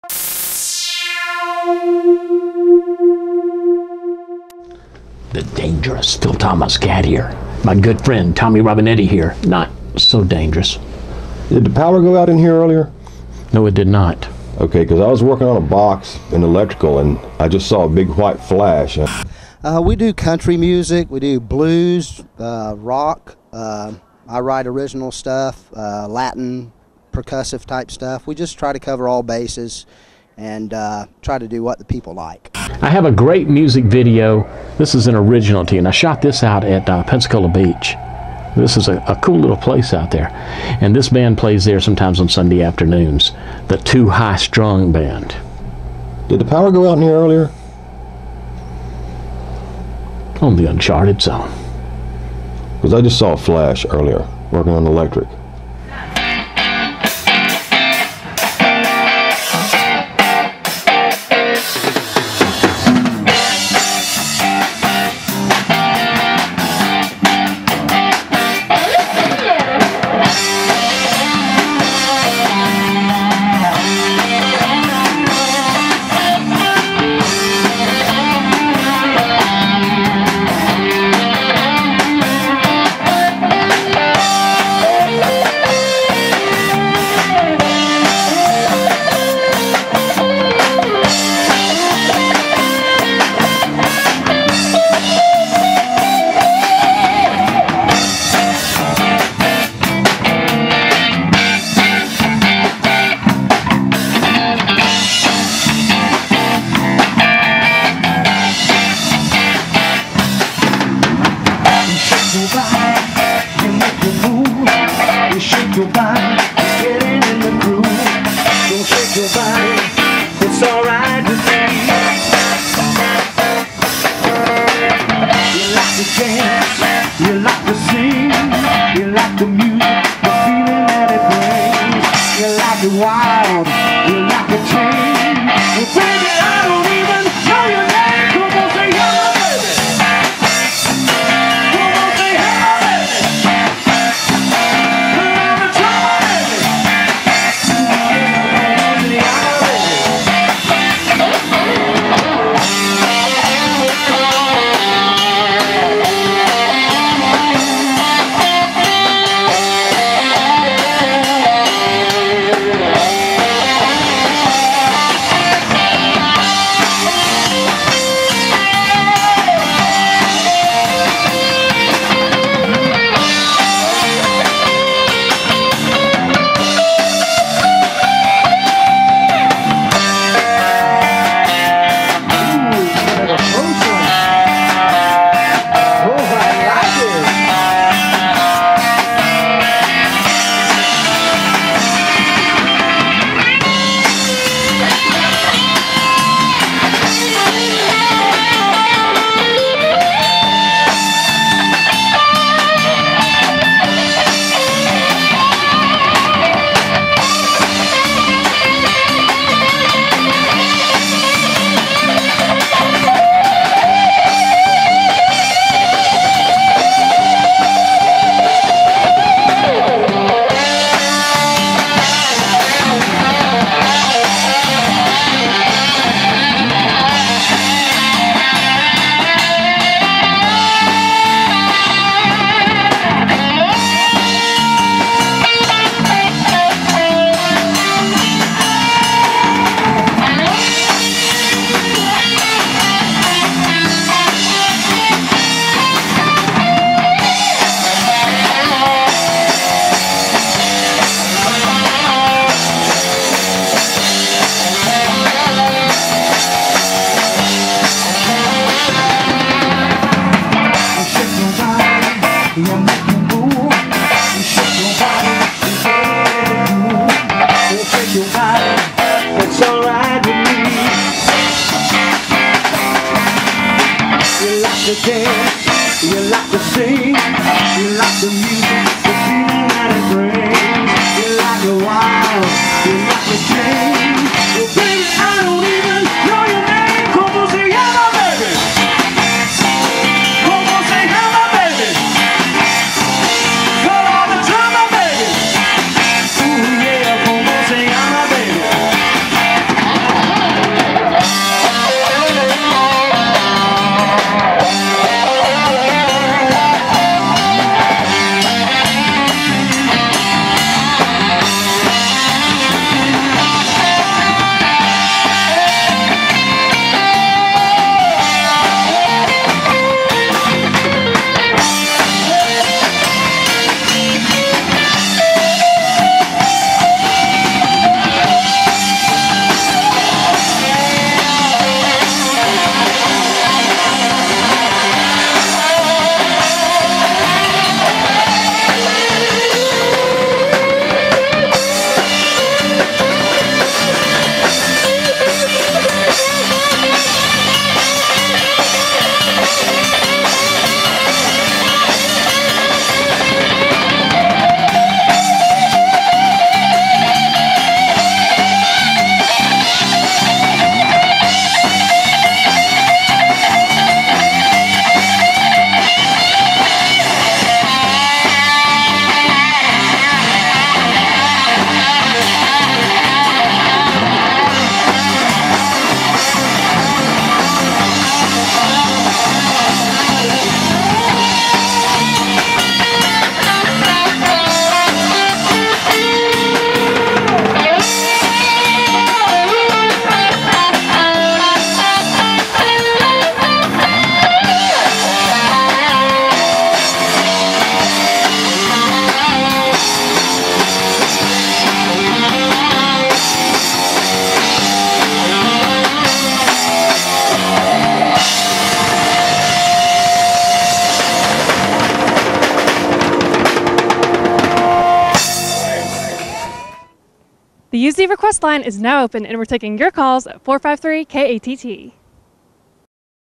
The dangerous Phil Thomas Cat here. My good friend Tommy Robinetti here. Not so dangerous. Did the power go out in here earlier? No, it did not. Okay, because I was working on a box in electrical and I just saw a big white flash. We do country music, we do blues, rock. I write original stuff, Latin, percussive type stuff. We just try to cover all bases and try to do what the people like. I have a great music video. This is an originality, and I shot this out at Pensacola Beach. This is a cool little place out there. And this band plays there sometimes on Sunday afternoons. The Too High Strung Band. Did the power go out in here earlier? On the Uncharted zone. Because I just saw a flash earlier, working on electric. Your body, getting in the groove. Don't shake your body, it's alright with me. You like to dance, you like to sing, you like the music, the feeling that it brings. You like it wild, you like it tame. Well, baby, I don't even know your name. Come on, say Yama, baby. Come on, say Yama, baby. It's alright with me. You like to dance, you like to sing, you like the music, the feeling that it brings. You like it wild, you like to change. Well, baby, I don't even know your name. Come on, say Yama, baby. Come on, say Yama, baby. Come on, the drummer, baby. Ooh, yeah, come on, say Yama, baby. UZ request line is now open, and we're taking your calls at 453-KATT.